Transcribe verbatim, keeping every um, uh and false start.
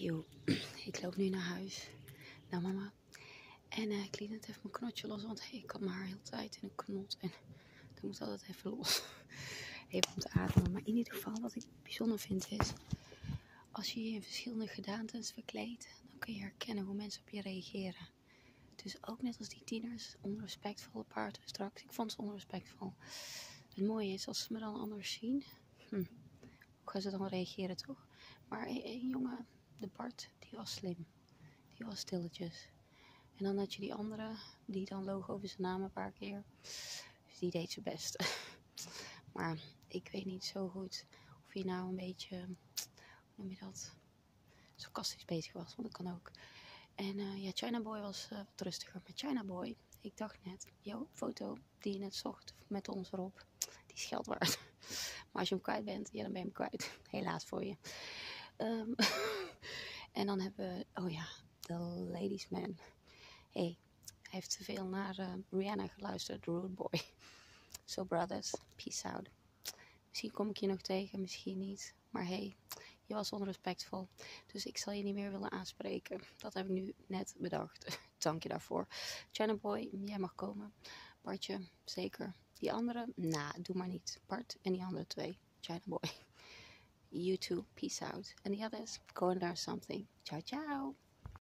Yo, ik loop nu naar huis, naar mama. En uh, ik liet net even mijn knotje los, want hey, ik had mijn haar heel tijd in een knot. En dat moet altijd even los. Even om te ademen. Maar in ieder geval, wat ik bijzonder vind is, als je je in verschillende gedaantes verkleedt, dan kun je herkennen hoe mensen op je reageren. Dus ook net als die tieners, onrespectvolle paarden straks. Ik vond ze onrespectvol. Het mooie is, als ze me dan anders zien, hm, hoe gaan ze dan reageren, toch? Maar een jongen, de Bart, die was slim. Die was stilletjes. En dan had je die andere, die dan loog over zijn naam een paar keer. Dus die deed zijn best. Maar ik weet niet zo goed of hij nou een beetje, hoe noem je dat, sarcastisch bezig was. Want dat kan ook. En uh, ja, China Boy was uh, wat rustiger. Maar China Boy, ik dacht net, jouw foto die je net zocht met ons erop, die is geld waard. Maar als je hem kwijt bent, ja, dan ben je hem kwijt. Helaas voor je. Um, en dan hebben we, oh ja, The Ladies Man. Hé, hey, hij heeft te veel naar uh, Rihanna geluisterd, Rude Boy. So brothers, peace out. Misschien kom ik je nog tegen, misschien niet. Maar hé, hey, je was onrespectvol. Dus ik zal je niet meer willen aanspreken. Dat heb ik nu net bedacht. Dank je daarvoor. China Boy, jij mag komen. Bartje, zeker. Die andere, nou, doe maar niet. Bart en die andere twee. China Boy. You too, peace out. And the others, go and learn something. Ciao, ciao.